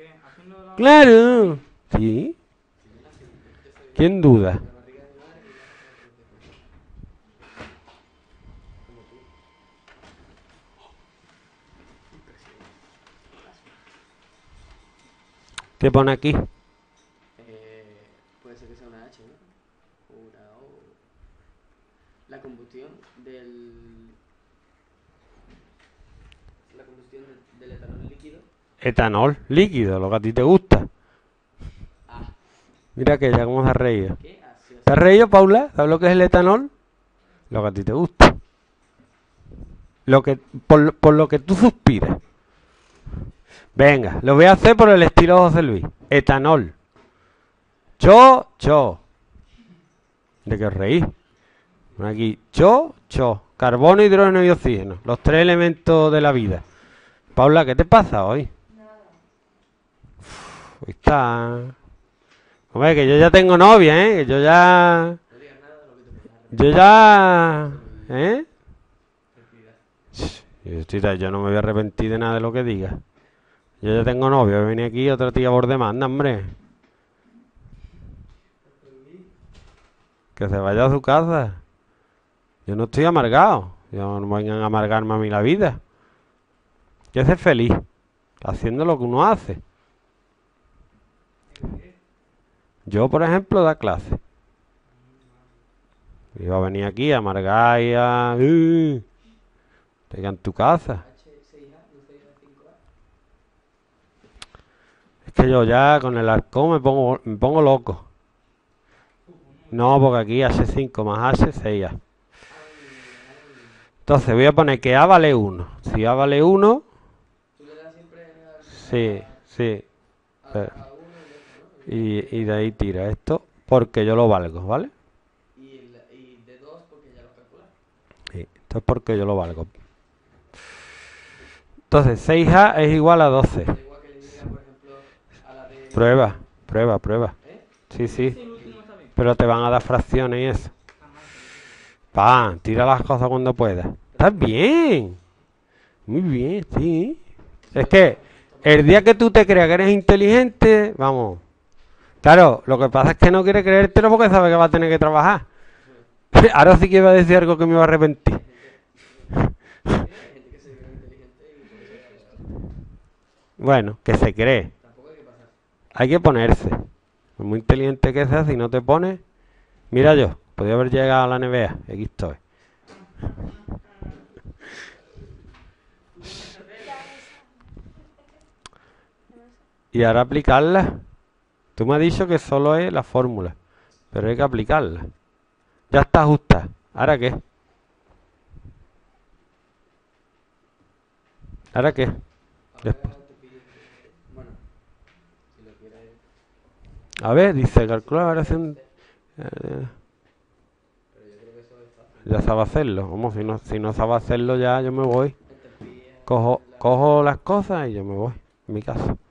Claro. Sí. ¿Quién duda? ¿Qué pone aquí? Puede ser que sea una H, ¿no? O una O. La combustión del etanol líquido. Etanol líquido, lo que a ti te gusta. Ah, Mira que ya cómo se ha reído. ¿qué? Así, ¿Te has reído, Paula? ¿Sabes lo que es el etanol? Lo que a ti te gusta. Por lo que tú suspiras. Venga, lo voy a hacer por el estilo José Luis. Etanol. Cho. ¿De qué os reís? Aquí, cho. Carbono, hidrógeno y oxígeno. Los tres elementos de la vida. Paula, ¿qué te pasa hoy? Hoy está... Hombre, que yo ya tengo novia, ¿eh? Que yo ya... no digas nada de lo que te puedas Yo arrepentir. ya... ¿Eh? Tranquilidad. Yo no me voy a arrepentir de nada de lo que diga. Yo ya tengo novio. Voy a venir aquí otra tía por demanda, hombre. Que se vaya a su casa. Yo no estoy amargado. Yo no vengan a amargarme a mí la vida. Yo ser feliz. Haciendo lo que uno hace. Yo, por ejemplo, da clase. Iba a venir aquí a amargar y a... te digan en tu casa. H6A, no 6A5A. Es que yo ya con el arcón me pongo loco. No, porque aquí H5 más H, 6A. Entonces voy a poner que A vale 1. Si A vale 1, Tú le das siempre sí. a uno y ya está, ¿no? Y de ahí tira esto porque yo lo valgo, ¿vale? Y de 2 porque ya lo calculas. Sí, esto es porque yo lo valgo. Entonces 6A es igual a 12. Da igual que le diga, por ejemplo, a la de... Prueba. ¿Eh? Sí. Pero te van a dar fracciones y eso. Tira las cosas cuando puedas. Estás bien. Muy bien, sí. Es que el día que tú te creas que eres inteligente, vamos. Claro, lo que pasa es que no quiere creértelo porque sabe que va a tener que trabajar. Ahora sí que iba a decir algo que me iba a arrepentir. Hay gente que se cree inteligente y por eso... Bueno, que se cree. Tampoco hay que pasar. Hay que ponerse. Por muy inteligente que seas, si no te pones... Mira yo, podía haber llegado a la NBA. Aquí estoy. Y ahora aplicarla. Tú me has dicho que solo es la fórmula. Pero hay que aplicarla. Ya está justa. ¿Ahora qué? ¿Ahora qué? Después. Ahora te pide que... Bueno, si lo quieres... A ver, dice, calcula la variación... Pero yo creo que eso es fácil. Ya sabe hacerlo. Vamos, si no sabe hacerlo ya yo me voy. Entropía, Cojo las cosas y yo me voy. En mi casa.